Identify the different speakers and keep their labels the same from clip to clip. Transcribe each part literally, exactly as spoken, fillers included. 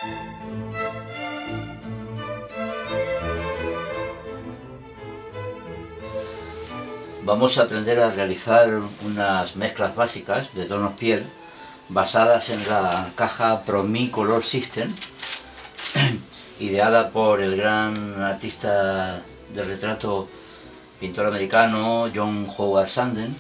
Speaker 1: Vamos a aprender a realizar unas mezclas básicas de tonos piel basadas en la caja ProMe Color System, ideada por el gran artista de retrato, pintor americano John Howard Sanden,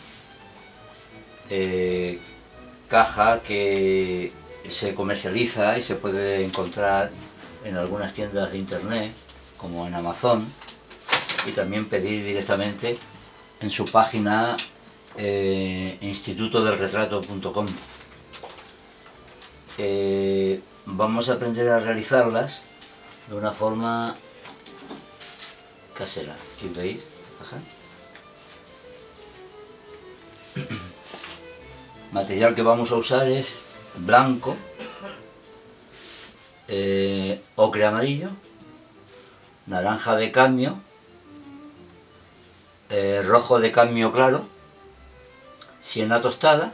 Speaker 1: eh, caja que se comercializa y se puede encontrar en algunas tiendas de internet como en Amazon, y también pedir directamente en su página eh, instituto del retrato punto com. Eh, vamos a aprender a realizarlas de una forma casera. ¿Y veis? Ajá. Material que vamos a usar es blanco, eh, ocre amarillo, naranja de cadmio, eh, rojo de cadmio claro, siena tostada,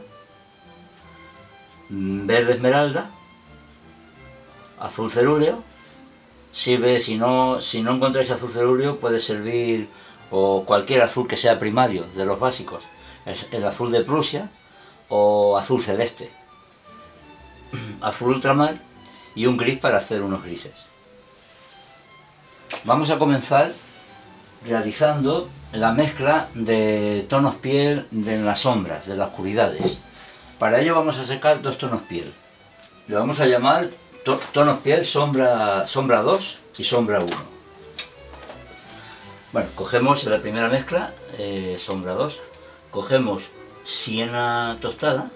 Speaker 1: verde esmeralda, azul cerúleo. Si, ve, si, no, si no encontráis azul cerúleo, puede servir o cualquier azul que sea primario de los básicos, es el azul de Prusia o azul celeste, azul ultramar y un gris para hacer unos grises. Vamos a comenzar realizando la mezcla de tonos piel de las sombras, de las oscuridades. Para ello vamos a sacar dos tonos piel. Le vamos a llamar to tonos piel sombra, sombra dos y sombra uno. Bueno, cogemos la primera mezcla, eh, sombra dos, cogemos siena tostada,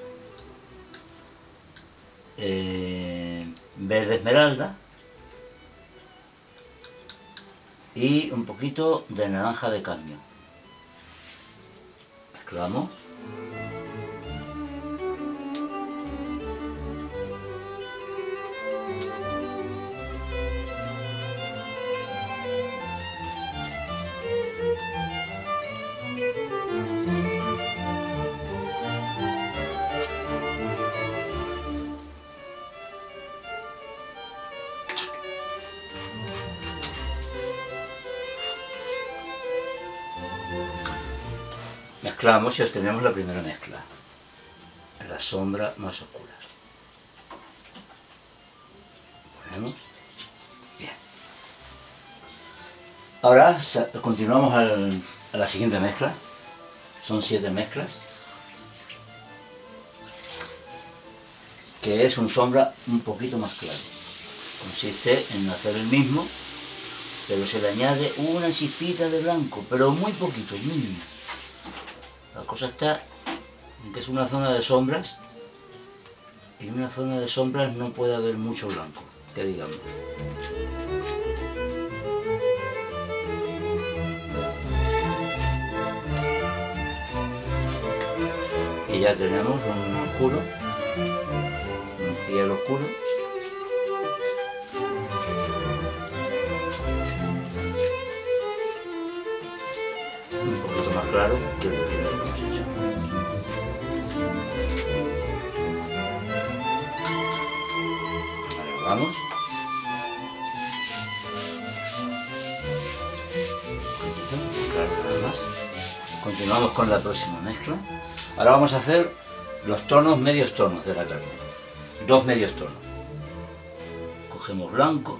Speaker 1: eh, verde esmeralda y un poquito de naranja de cadmio. Mezclamos. Mezclamos y obtenemos la primera mezcla, la sombra más oscura. Ponemos. Bien. Ahora continuamos al, a la siguiente mezcla. Son siete mezclas, que es un sombra un poquito más claro. Consiste en hacer el mismo, pero se le añade una chispita de blanco, pero muy poquito, mínimo. La cosa está en que es una zona de sombras, y en una zona de sombras no puede haber mucho blanco, que digamos. Y ya tenemos un oscuro, un piel oscuro. Un poquito más claro que el primero que hemos hecho. Ahora vamos. Claro, nada más. Continuamos con la próxima mezcla. Ahora vamos a hacer los tonos, medios tonos de la carne. Dos medios tonos. Cogemos blanco.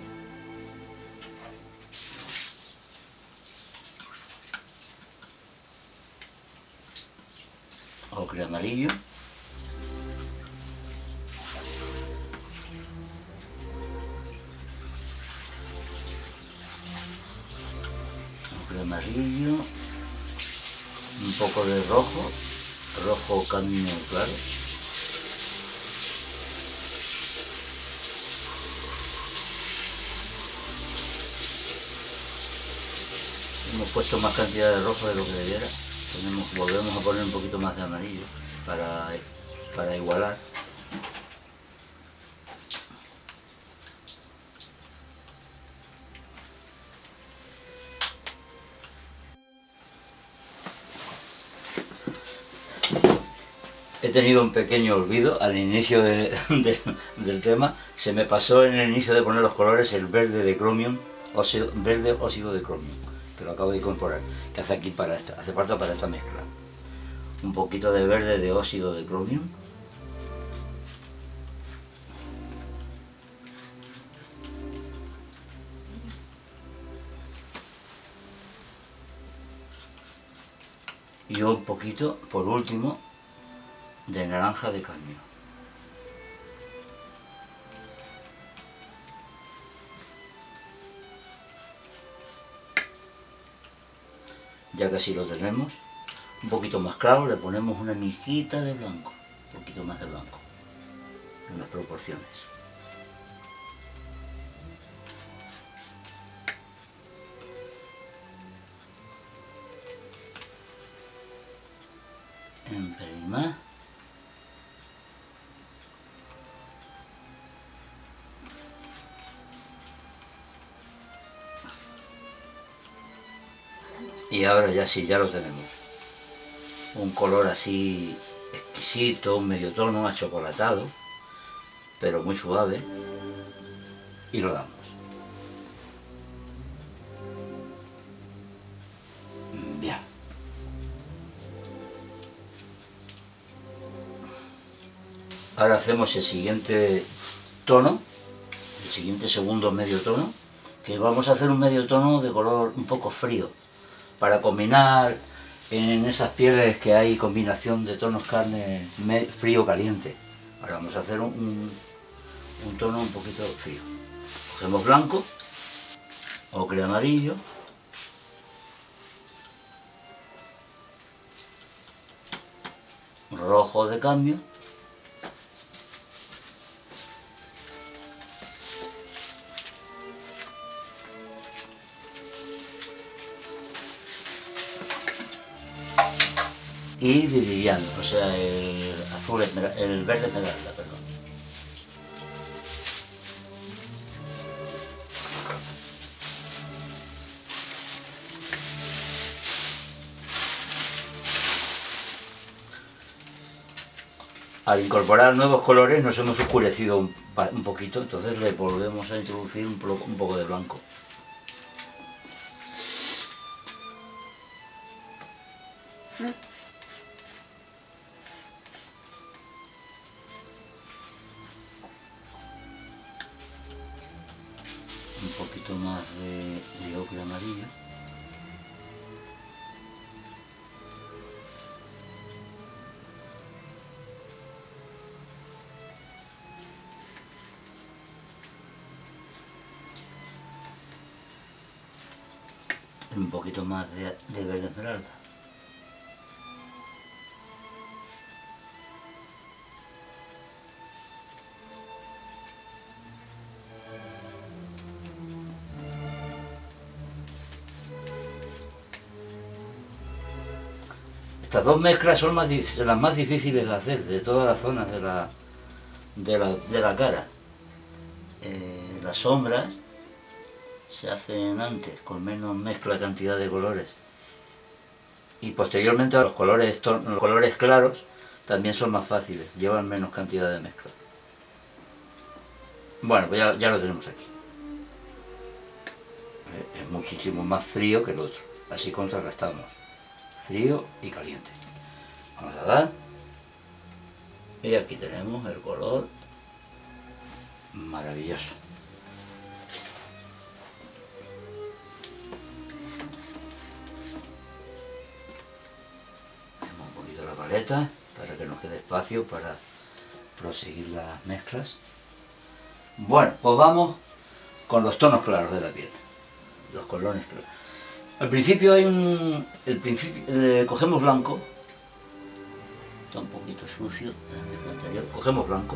Speaker 1: Ocre amarillo, ocre amarillo, un poco de rojo, rojo cadmio claro, hemos puesto más cantidad de rojo de lo que debiera. Tenemos, volvemos a poner un poquito más de amarillo para, para igualar. tenido un pequeño olvido al inicio de, de, del tema. Se me pasó en el inicio de poner los colores el verde de Chromium, óxido, verde óxido de Chromium, que lo acabo de incorporar, que hace aquí para esta, hace falta para esta mezcla. Un poquito de verde de óxido de Chromium. Y un poquito, por último, de naranja de cadmio. Ya casi lo tenemos. Un poquito más claro, le ponemos una mijita de blanco, un poquito más de blanco, en las proporciones. Un pelín más. Y ahora ya sí, ya lo tenemos. Un color así exquisito, un medio tono achocolatado, pero muy suave. Y lo damos. Bien. Ahora hacemos el siguiente tono, el siguiente segundo medio tono, que vamos a hacer un medio tono de color un poco frío, para combinar en esas pieles que hay combinación de tonos carne frío-caliente. Ahora vamos a hacer un, un, un tono un poquito frío. Cogemos blanco, ocre amarillo, rojo de cadmio, y viridiano, o sea, el azul, el verde esmeralda, perdón. Al incorporar nuevos colores nos hemos oscurecido un, un poquito, entonces le volvemos a introducir un, un poco de blanco. Un poquito más de, de ocre amarillo. Un poquito más de, de verde esmeralda. Estas dos mezclas son más, las más difíciles de hacer de todas las zonas de la, de la, de la cara. Eh, las sombras se hacen antes, con menos mezcla cantidad de colores. Y posteriormente los colores, los colores claros también son más fáciles, llevan menos cantidad de mezcla. Bueno, pues ya, ya lo tenemos aquí. Es muchísimo más frío que el otro, así contrarrestamos. Frío y caliente. Vamos a dar. Y aquí tenemos el color maravilloso. Hacemos un poquito la paleta para que nos quede espacio para proseguir las mezclas. Bueno, pues vamos con los tonos claros de la piel. Los colores claros. Al principio hay un... El principio, eh, cogemos blanco. Está un poquito sucio. Cogemos blanco.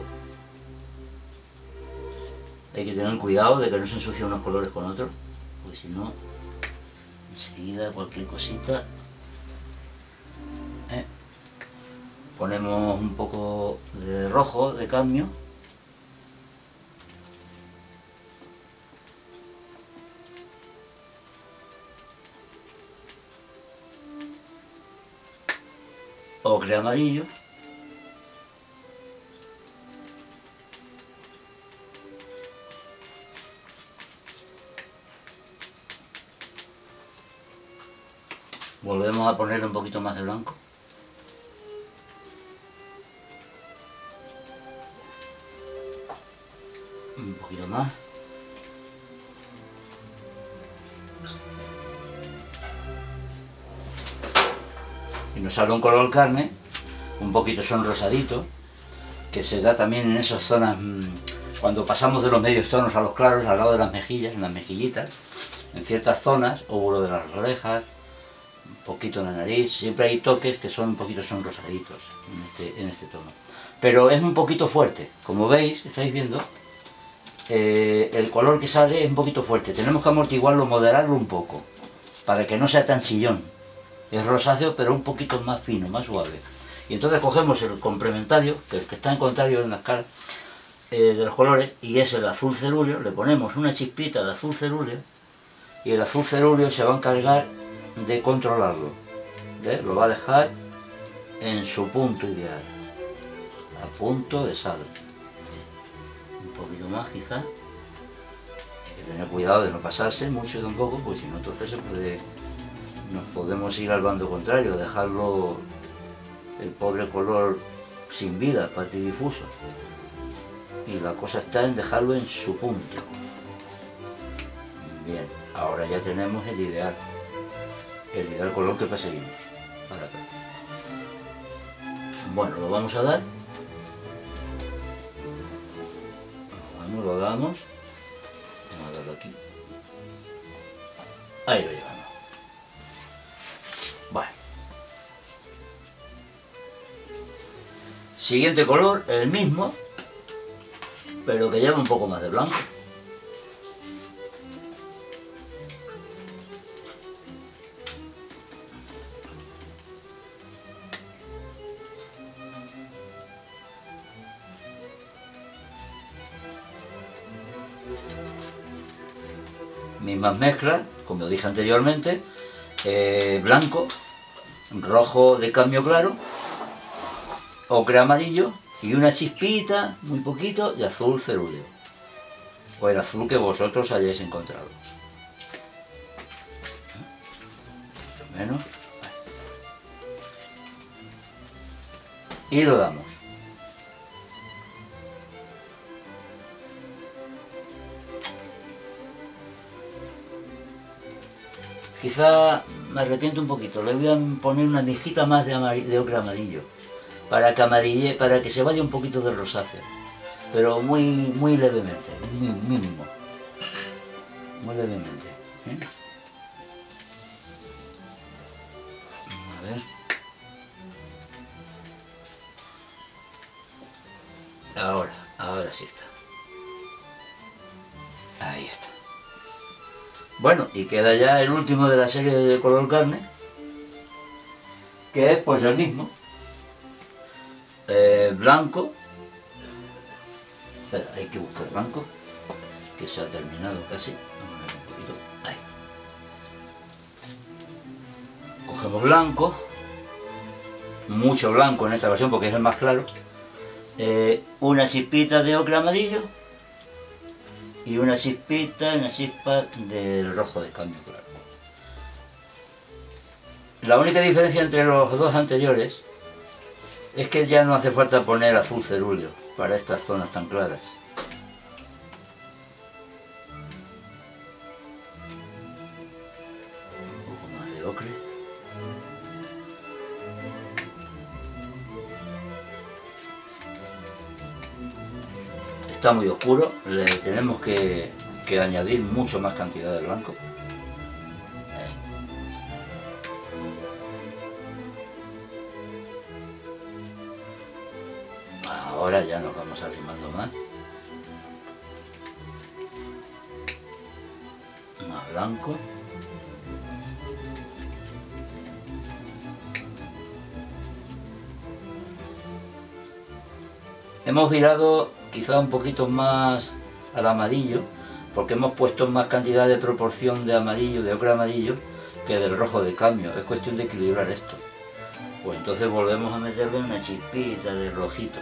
Speaker 1: Hay que tener cuidado de que no se ensucien unos colores con otros, porque si no, enseguida cualquier cosita. ¿eh? Ponemos un poco de rojo, de cadmio. Ocre amarillo. Volvemos a ponerle un poquito más de blanco. Un poquito más. Y nos sale un color carne, un poquito sonrosadito, que se da también en esas zonas, cuando pasamos de los medios tonos a los claros, al lado de las mejillas, en las mejillitas, en ciertas zonas, óvulo de las orejas, un poquito en la nariz, siempre hay toques que son un poquito sonrosaditos en este, en este tono. Pero es un poquito fuerte, como veis, estáis viendo, eh, el color que sale es un poquito fuerte, tenemos que amortiguarlo, moderarlo un poco, para que no sea tan chillón. Es rosáceo pero un poquito más fino, más suave. Y entonces cogemos el complementario, que es el que está en contrario en la escala eh, de los colores, y es el azul cerúleo, le ponemos una chispita de azul cerúleo, y el azul cerúleo se va a encargar de controlarlo. ¿Ves? Lo va a dejar en su punto ideal, a punto de sal. Un poquito más quizás. Hay que tener cuidado de no pasarse mucho tampoco, porque si no entonces se puede... nos podemos ir al bando contrario, dejarlo el pobre color sin vida, patidifuso. Y la cosa está en dejarlo en su punto. Bien, ahora ya tenemos el ideal, el ideal color que perseguimos. Para acá. Bueno, lo vamos a dar. Bueno, lo damos. Vamos a darlo aquí. Ahí lo llevamos. Bueno. Siguiente color, el mismo, pero que lleva un poco más de blanco. Mismas mezclas, como dije anteriormente, eh, blanco, rojo de cambio claro, ocre amarillo y una chispita, muy poquito, de azul cerúleo, o el azul que vosotros hayáis encontrado. Menos. Y lo damos. Quizá me arrepiento un poquito, le voy a poner una mijita más de, de ocre amarillo, para que amarille, para que se vaya un poquito del rosáceo, pero muy, muy levemente, muy mínimo, muy levemente. ¿eh? A ver. Ahora, ahora sí está. Ahí está. Bueno, y queda ya el último de la serie de color carne, que es pues el mismo. Eh, blanco. Espera, hay que buscar blanco, que se ha terminado casi. Vamos a ver un poquito. Ahí. Cogemos blanco, mucho blanco en esta versión porque es el más claro. Eh, una chispita de ocre amarillo. Y una chispita, una chispa del rojo de cambio claro. La única diferencia entre los dos anteriores es que ya no hace falta poner azul cerúleo para estas zonas tan claras. Un poco más de ocre. Está muy oscuro, le tenemos que, que añadir mucho más cantidad de blanco. Ahora ya nos vamos arrimando más. Más blanco. Hemos virado quizá un poquito más al amarillo, porque hemos puesto más cantidad de proporción de amarillo, de ocre amarillo, que del rojo de cambio. Es cuestión de equilibrar esto. Pues entonces volvemos a meterle una chispita de rojito.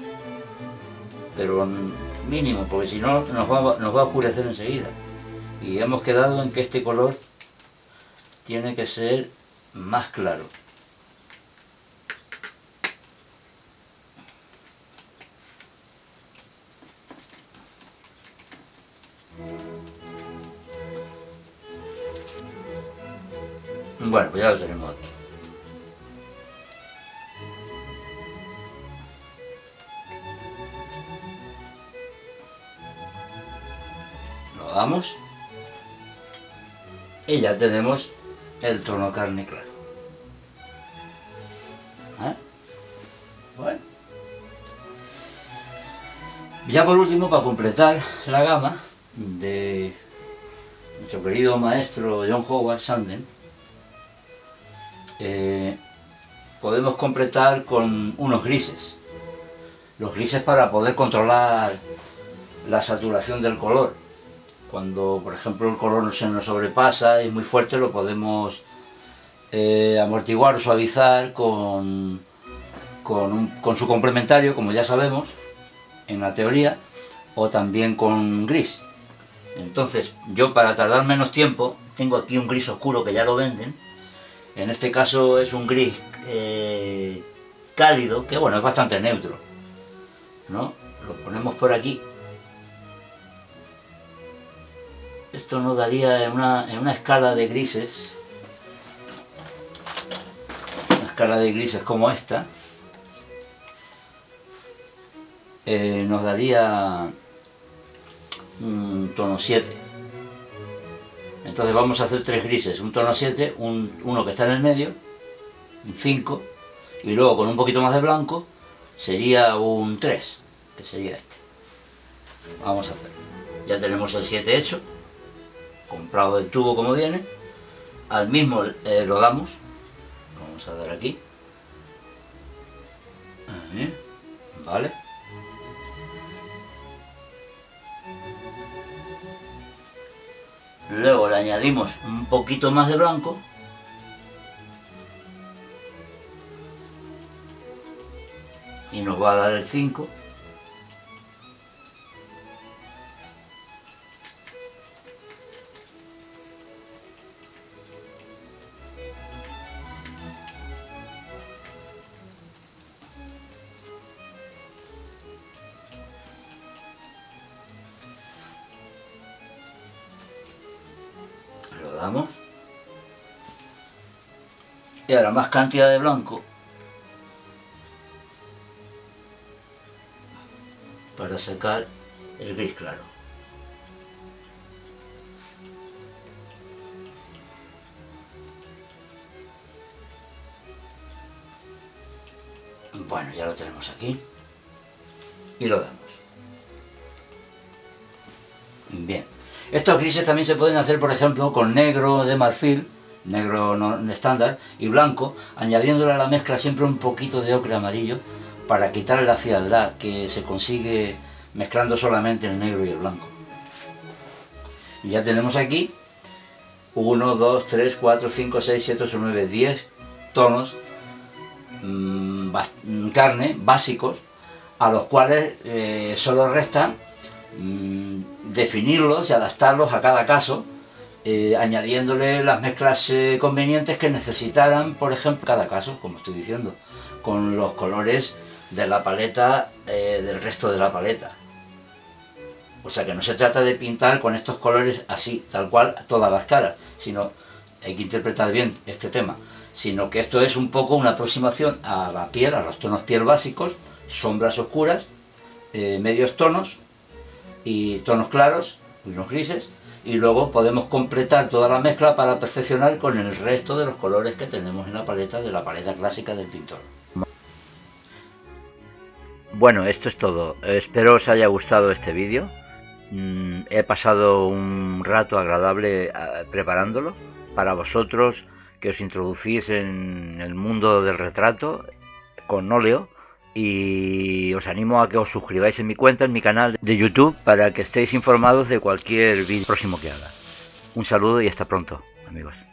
Speaker 1: Pero mínimo, porque si no nos va, nos va a oscurecer enseguida. Y hemos quedado en que este color tiene que ser más claro. Bueno, pues ya lo tenemos aquí. Lo damos y ya tenemos el tono carne claro. ¿Eh? Bueno. Ya por último, para completar la gama de nuestro querido maestro John Howard Sanden, eh, podemos completar con unos grises. Los grises para poder controlar la saturación del color. Cuando, por ejemplo, el color se nos sobrepasa y es muy fuerte, lo podemos eh, amortiguar o suavizar con, con, un, con su complementario, como ya sabemos, en la teoría, o también con gris. Entonces, yo para tardar menos tiempo, tengo aquí un gris oscuro que ya lo venden. En este caso es un gris eh, cálido, que bueno, es bastante neutro, ¿no? Lo ponemos por aquí. Esto nos daría en una, en una escala de grises, una escala de grises como esta, eh, nos daría un tono siete. Entonces vamos a hacer tres grises, un tono siete, un, uno que está en el medio, un cinco, y luego con un poquito más de blanco sería un tres, que sería este. Vamos a hacerlo. Ya tenemos el siete hecho, comprado el tubo como viene, al mismo eh, lo damos, vamos a dar aquí, ahí, vale, luego le añadimos un poquito más de blanco, y nos va a dar el cinco, lo damos, y ahora más cantidad de blanco para sacar el gris claro. Bueno, ya lo tenemos aquí y lo damos. Bien, estos grises también se pueden hacer, por ejemplo, con negro de marfil, negro no, estándar, y blanco, añadiéndole a la mezcla siempre un poquito de ocre amarillo para quitarle la frialdad que se consigue mezclando solamente el negro y el blanco. Y ya tenemos aquí uno, dos, tres, cuatro, cinco, seis, siete, ocho, nueve, diez tonos mmm, carne básicos, a los cuales eh, solo resta mmm, definirlos y adaptarlos a cada caso, eh, añadiéndole las mezclas eh, convenientes que necesitaran, por ejemplo, cada caso, como estoy diciendo, con los colores de la paleta, eh, del resto de la paleta. O sea que no se trata de pintar con estos colores así, tal cual, todas las caras, sino hay que interpretar bien este tema, sino que esto es un poco una aproximación a la piel, a los tonos piel básicos, sombras oscuras, eh, medios tonos y tonos claros, unos grises, y luego podemos completar toda la mezcla para perfeccionar con el resto de los colores que tenemos en la paleta, de la paleta clásica del pintor. Bueno, esto es todo. Espero os haya gustado este vídeo. Mm, he pasado un rato agradable uh, preparándolo para vosotros que os introducís en el mundo del retrato con óleo, y os animo a que os suscribáis en mi cuenta, en mi canal de YouTube, para que estéis informados de cualquier vídeo próximo que haga. Un saludo y hasta pronto, amigos.